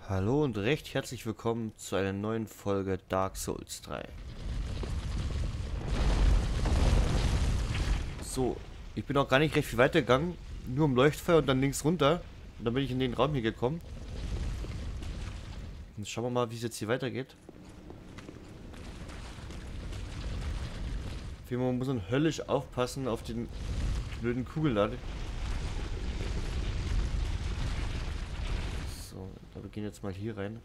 Hallo und recht herzlich willkommen zu einer neuen Folge Dark Souls 3. So, ich bin auch gar nicht recht viel weitergegangen, nur im Leuchtfeuer und dann links runter. Und dann bin ich in den Raum hier gekommen. Jetzt schauen wir mal, wie es jetzt hier weitergeht. Man muss dann höllisch aufpassen auf den blöden Kugellader. So, wir gehen jetzt mal hier rein.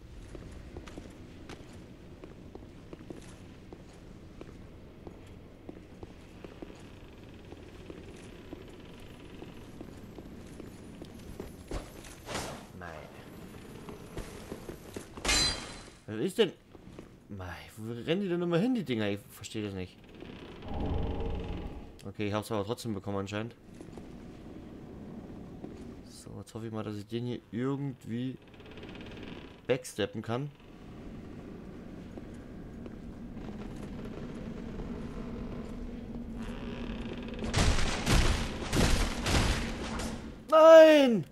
Nein. Was ist denn? Mei, wo rennen die denn immer hin, die Dinger? Ich verstehe das nicht. Okay, ich habe es aber trotzdem bekommen anscheinend. So, jetzt hoffe ich mal, dass ich den hier irgendwie backsteppen kann. Nein!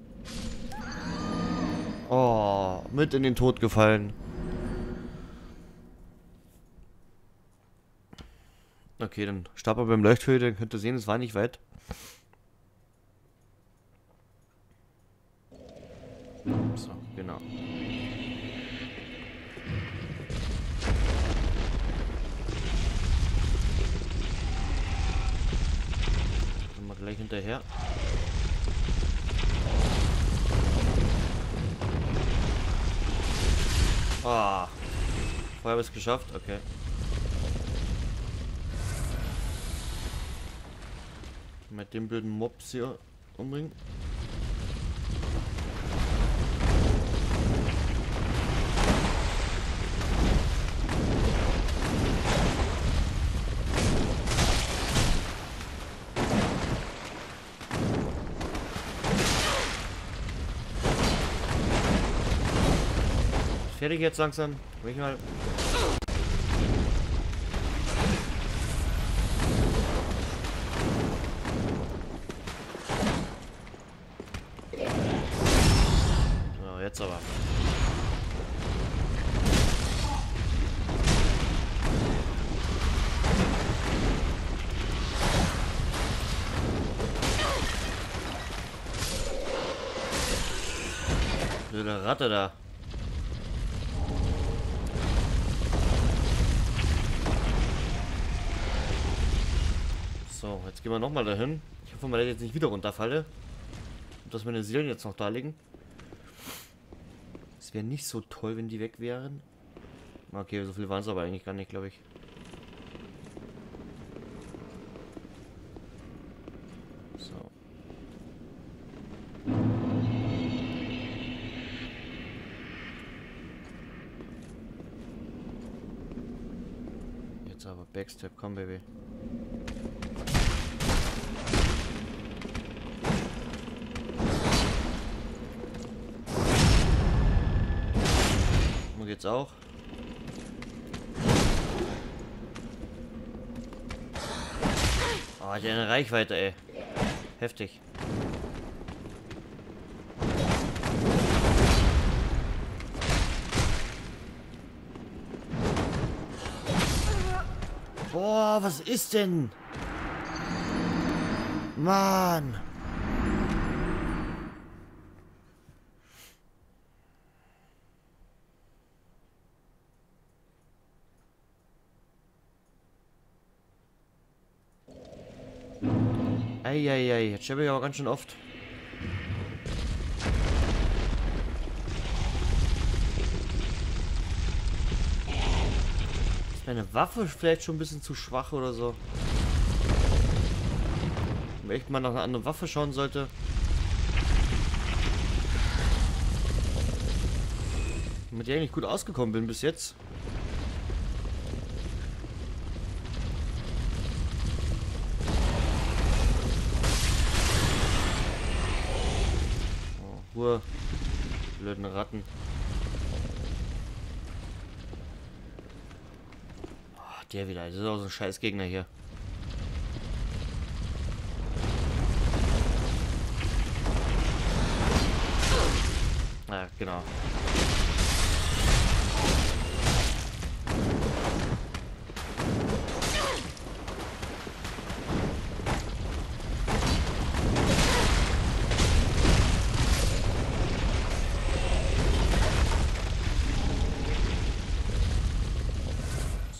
Oh, mit in den Tod gefallen. Okay, dann starb er beim Leuchtfeuer, dann könnt ihr sehen, es war nicht weit. So, genau. Kommen wir gleich hinterher. Ah, vorher habe ich es geschafft, okay. Mit dem blöden Mobs hier umbringen. Fertig jetzt langsam. Will ich mal. So, jetzt aber. Blöde Ratte da. So, jetzt gehen wir nochmal dahin. Ich hoffe mal, dass ich jetzt nicht wieder runterfalle. Und dass meine Seelen jetzt noch da liegen. Es wäre nicht so toll, wenn die weg wären. Okay, so viel waren es aber eigentlich gar nicht, glaube ich. So. Jetzt aber Backstep, komm Baby. Und jetzt auch. Oh, der eine Reichweite, ey. Heftig. Boah, was ist denn? Mann. Eieiei, jetzt sterbe ich aber ganz schön oft. Ist meine Waffe vielleicht schon ein bisschen zu schwach oder so? Wenn ich mal nach einer anderen Waffe schauen sollte. Mit der ich nicht gut ausgekommen bin bis jetzt. Ruhe. Blöden Ratten. Oh, der wieder. Das ist auch so ein scheiß Gegner hier. Ja, genau.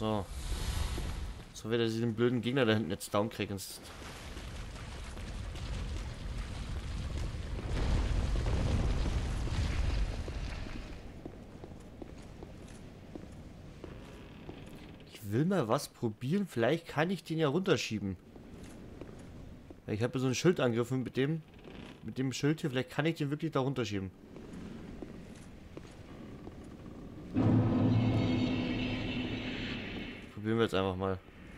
So. So wird er diesen blöden Gegner da hinten jetzt down kriegen. Ich will mal was probieren. Vielleicht kann ich den ja runterschieben. Ich habe so einen Schildangriff mit dem Schild hier. Vielleicht kann ich den wirklich da runterschieben. Probieren wir jetzt einfach mal.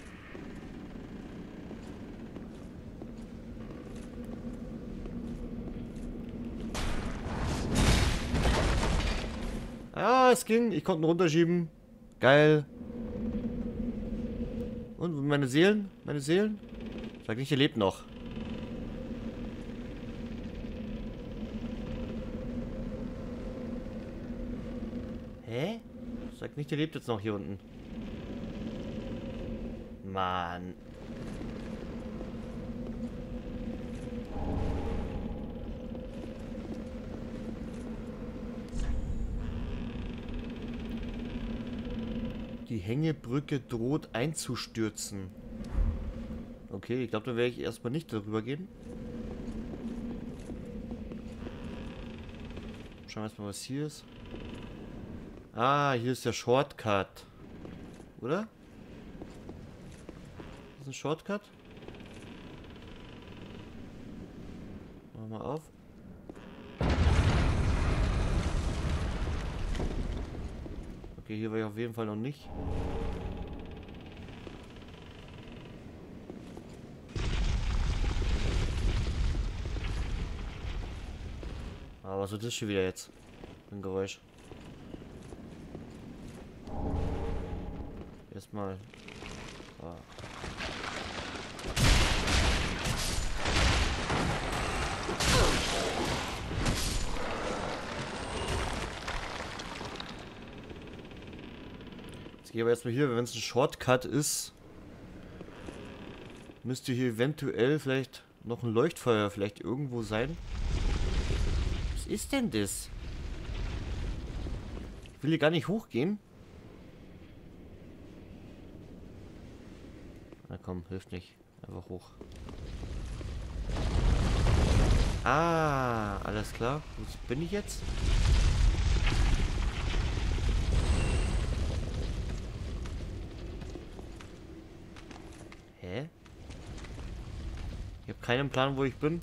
Ah, es ging. Ich konnte ihn runterschieben. Geil. Und meine Seelen? Meine Seelen? Sag nicht, ihr lebt noch. Hä? Sag nicht, ihr lebt jetzt noch hier unten. Mann. Die Hängebrücke droht einzustürzen. Okay, ich glaube, da werde ich erstmal nicht darüber gehen. Schauen wir erstmal, was hier ist. Ah, hier ist der Shortcut. Oder? Das ist ein Shortcut. Machen wir mal auf. Okay, hier war ich auf jeden Fall noch nicht. Aber was ist das schon wieder jetzt? Ein Geräusch. Erstmal. Ah. Jetzt gehe ich aber erstmal hier, wenn es ein Shortcut ist, müsste hier eventuell vielleicht noch ein Leuchtfeuer vielleicht irgendwo sein. Was ist denn das? Ich will hier gar nicht hochgehen. Na komm, hilft nicht. Einfach hoch. Ah, alles klar. Wo bin ich jetzt? Hä? Ich habe keinen Plan, wo ich bin.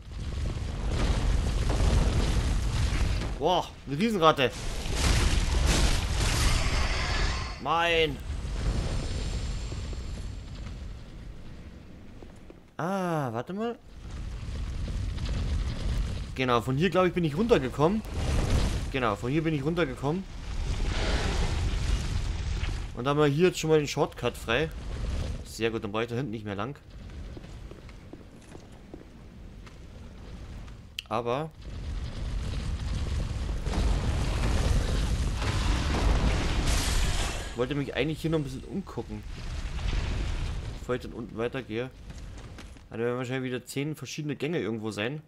Boah, eine Riesenratte. Mein. Ah, warte mal. Genau, von hier, glaube ich, bin ich runtergekommen. Genau, von hier bin ich runtergekommen. Und dann haben wir hier jetzt schon mal den Shortcut frei. Sehr gut, dann brauche ich da hinten nicht mehr lang. Aber... ich wollte mich eigentlich hier noch ein bisschen umgucken. Bevor ich dann unten weitergehe. Da werden wahrscheinlich wieder 10 verschiedene Gänge irgendwo sein.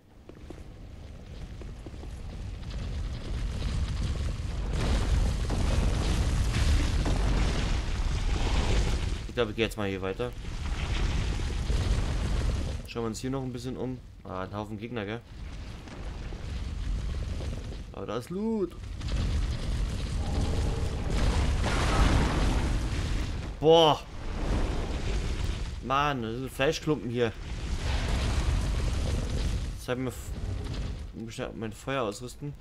Ich glaube, ich gehe jetzt mal hier weiter. Schauen wir uns hier noch ein bisschen um. Ah, ein Haufen Gegner, gell? Aber da ist Loot. Boah. Mann, das sind Fleischklumpen hier. Jetzt haben wir mein Feuer ausrüsten.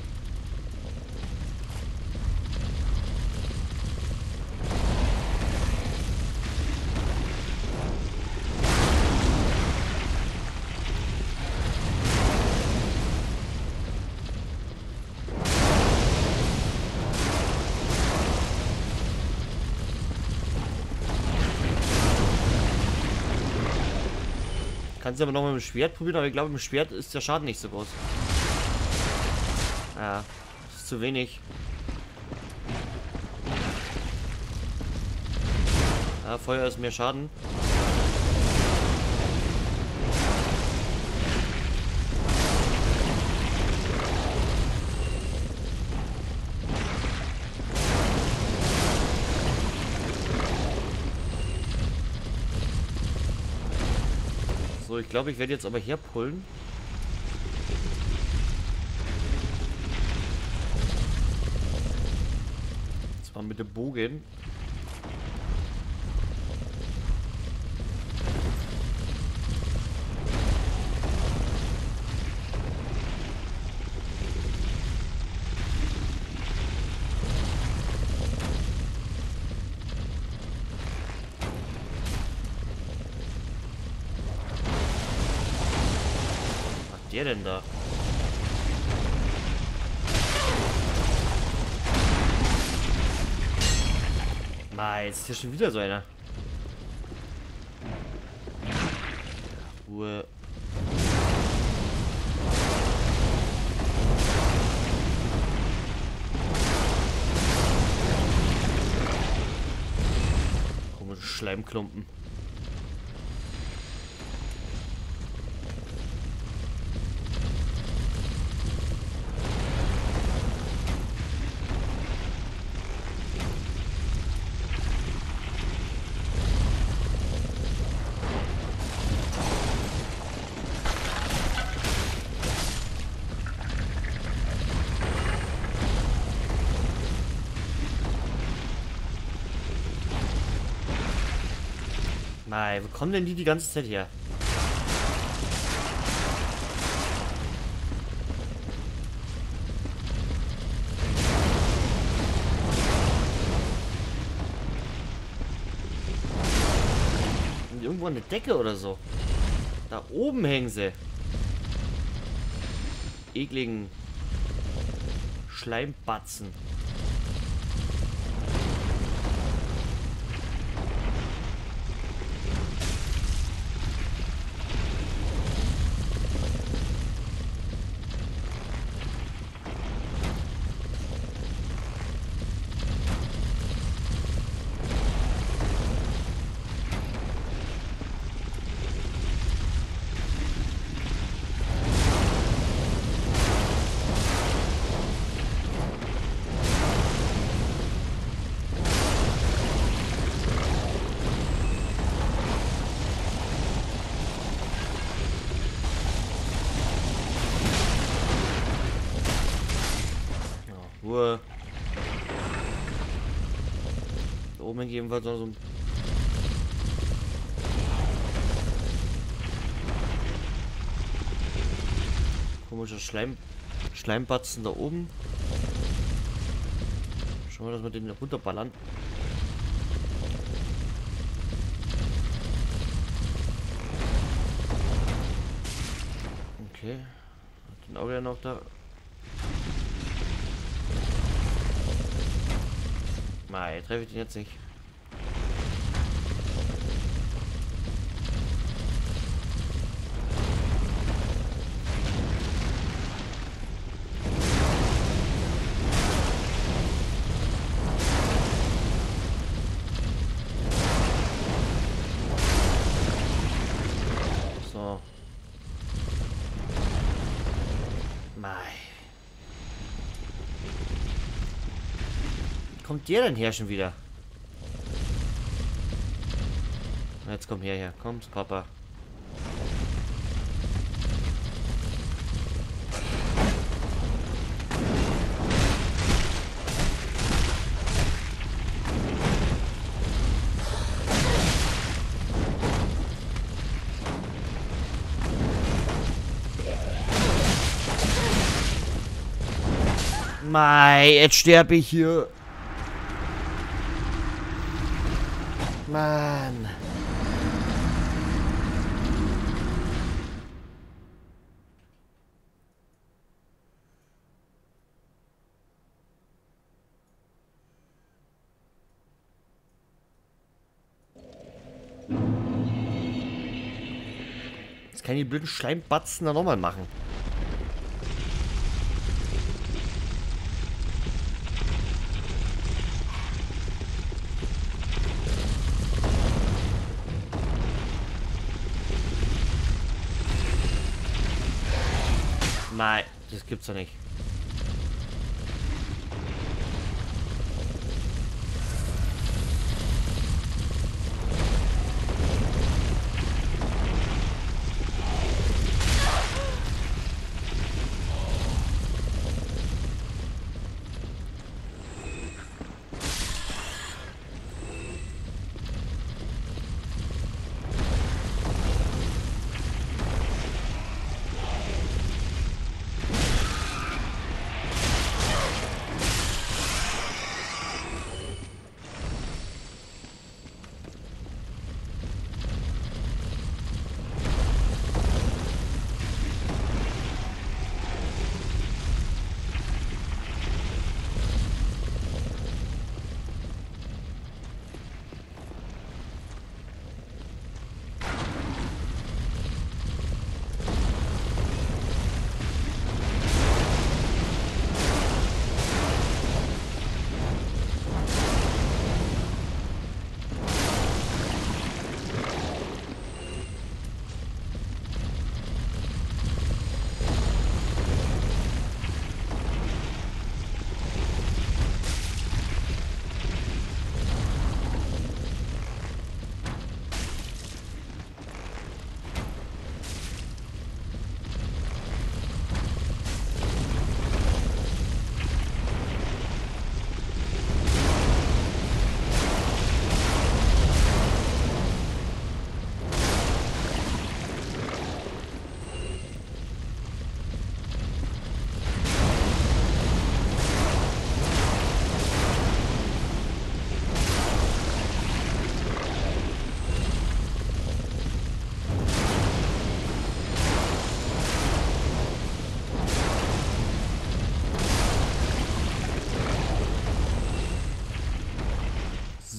Kannst du aber noch mal mit dem Schwert probieren, aber ich glaube, mit dem Schwert ist der Schaden nicht so groß. Ja, das ist zu wenig. Ja, Feuer ist mehr Schaden. ich glaube, ich werde jetzt aber herpullen. Zwar mit dem Bogen. Der denn da? Mei, jetzt ist hier schon wieder so einer. Ruhe. Komische Schleimklumpen. Nein, wo kommen denn die ganze Zeit her? Sind irgendwo an der Decke oder so? Da oben hängen sie. Ekligen Schleimbatzen. Ruhe. Da oben hängt jedenfalls noch so ein komischer Schleimbatzen da oben. Schauen wir, dass wir den runterballern. Okay. Hat den Auge ja noch da. Nein, treffe ich den jetzt nicht. So. Nein. Kommt der denn her schon wieder? Jetzt komm her. Kommst, Papa. Mei, jetzt sterbe ich hier. Mann. Jetzt kann ich die blöden Schleimbatzen da nochmal machen. Nein, das gibt's doch nicht.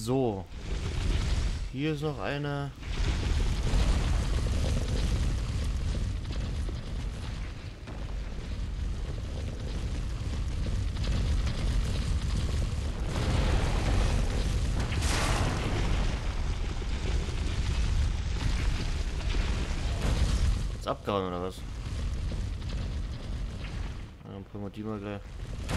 So. Hier ist noch eine. Ist abgehauen oder was? Dann bringen wir die mal gleich.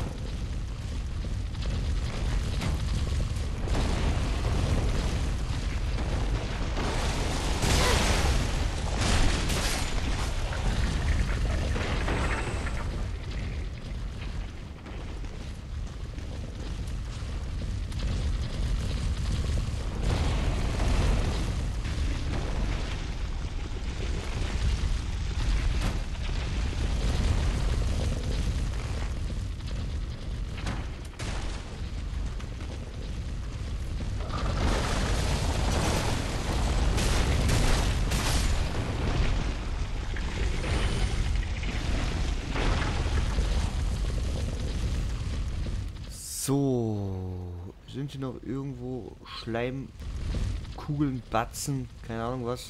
So, sind hier noch irgendwo Schleimkugeln, Batzen, keine Ahnung was?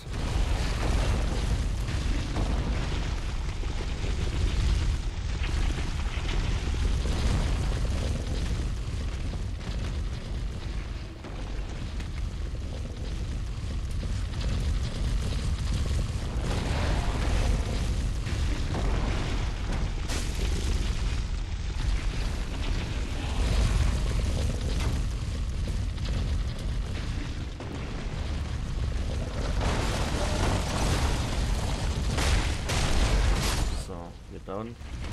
Down.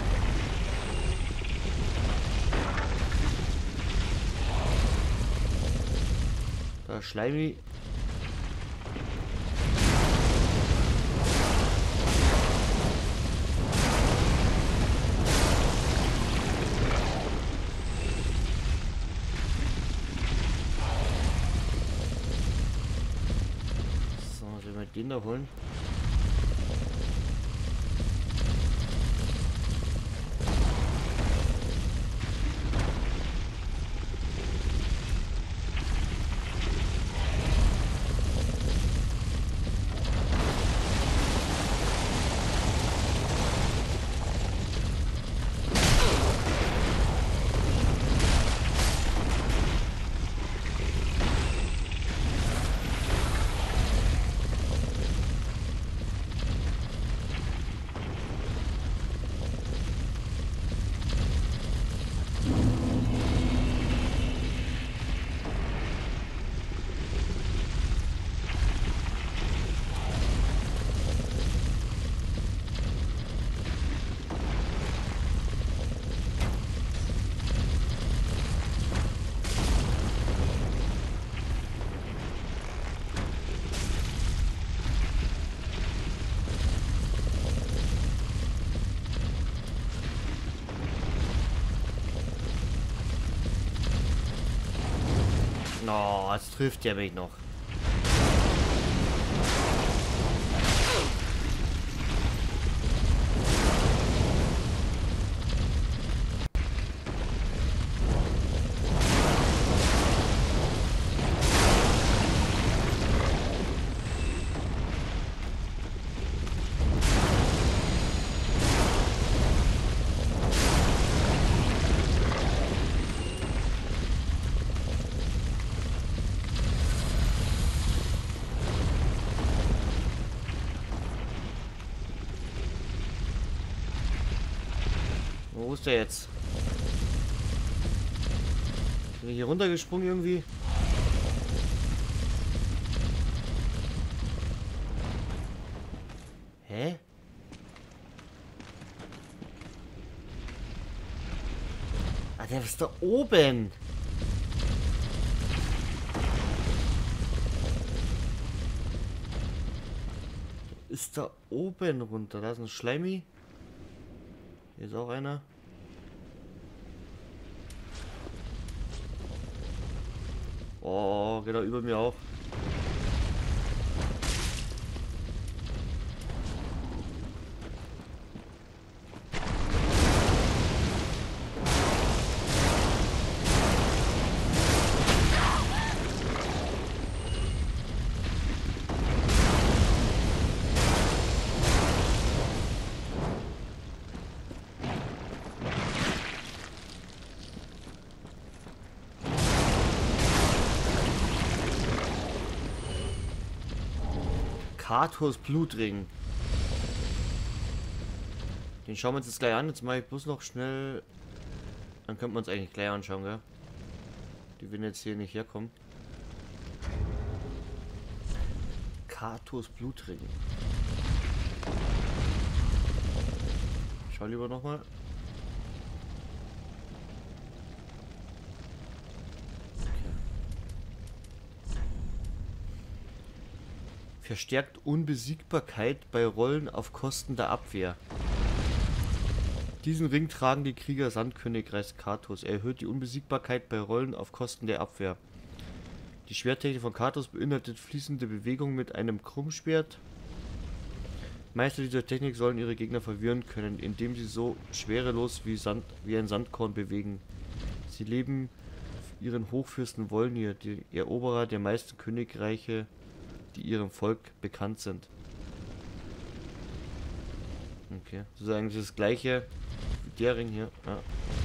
Da Schleimi. So, sollen wir den da holen? Oh, jetzt trifft der mich noch. Wo ist der jetzt? Bin ich hier runtergesprungen irgendwie? Hä? Ah, der ist da oben. Ist da oben runter. Da ist ein Schleimi. Hier ist auch einer. Oh, genau über mir auch. Kators Blutring. Den schauen wir uns jetzt gleich an. Jetzt mache ich bloß noch schnell. Dann könnte man uns eigentlich gleich anschauen, gell? Die werden jetzt hier nicht herkommen. Kators Blutring. Schau lieber nochmal. Verstärkt Unbesiegbarkeit bei Rollen auf Kosten der Abwehr. Diesen Ring tragen die Krieger Sandkönigreichs Katos. Er erhöht die Unbesiegbarkeit bei Rollen auf Kosten der Abwehr. Die Schwerttechnik von Katos beinhaltet fließende Bewegung mit einem Krummschwert. Meister dieser Technik sollen ihre Gegner verwirren können, indem sie so schwerelos wie ein Sandkorn bewegen. Sie leben ihren Hochfürsten Wolnir, die Eroberer der meisten Königreiche, die ihrem Volk bekannt sind. Okay, das ist eigentlich das gleiche wie der Ring hier. Ja.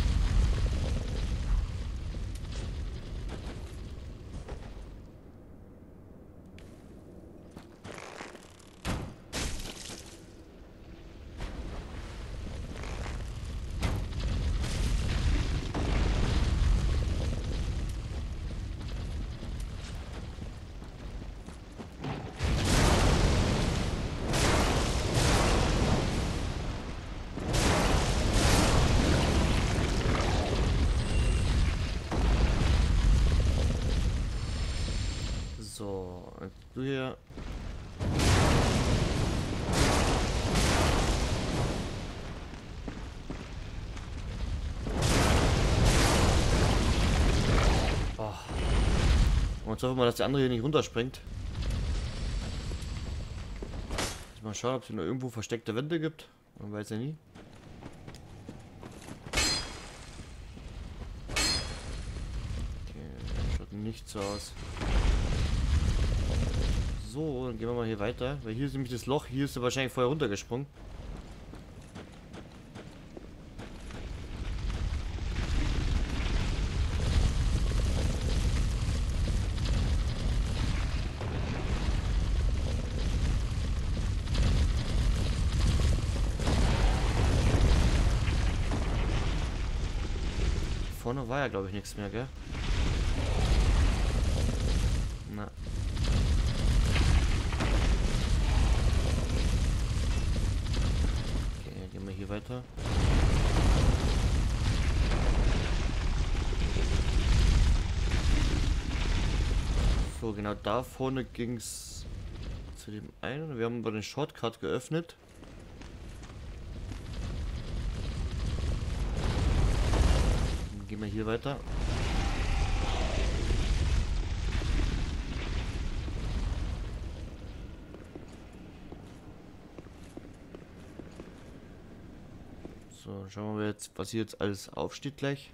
So, du hier. Oh. Und jetzt hoffen wir mal, dass der andere hier nicht runterspringt. Mal schauen, ob es hier noch irgendwo versteckte Wände gibt. Man weiß ja nie. Okay, schaut nicht so aus. So, dann gehen wir mal hier weiter. Weil hier ist nämlich das Loch. Hier ist er wahrscheinlich vorher runtergesprungen. Vorne war ja, glaube ich, nichts mehr, gell? Na. Gehen wir hier weiter. So, genau da vorne ging es zu dem einen. Wir haben aber den Shortcut geöffnet. Dann gehen wir hier weiter. So, schauen wir jetzt, was hier jetzt alles aufsteht gleich.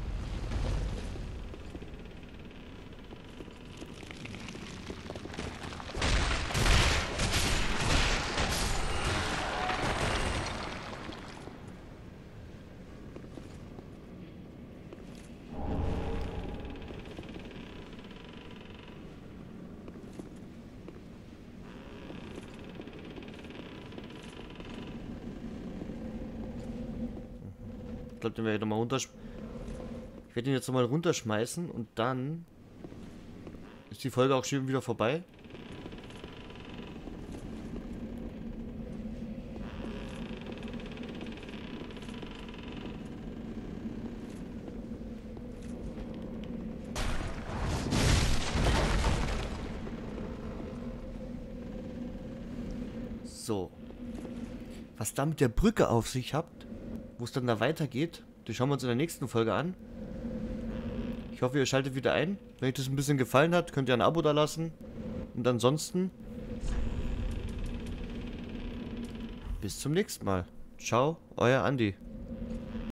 Ich glaube, den werde ich nochmal Ich werde ihn jetzt nochmal runterschmeißen und dann ist die Folge auch schon wieder vorbei. So. Was da mit der Brücke auf sich hat, wo es dann da weitergeht, das schauen wir uns in der nächsten Folge an. Ich hoffe, ihr schaltet wieder ein. Wenn euch das ein bisschen gefallen hat, könnt ihr ein Abo da lassen. Und ansonsten bis zum nächsten Mal. Ciao, euer Andi.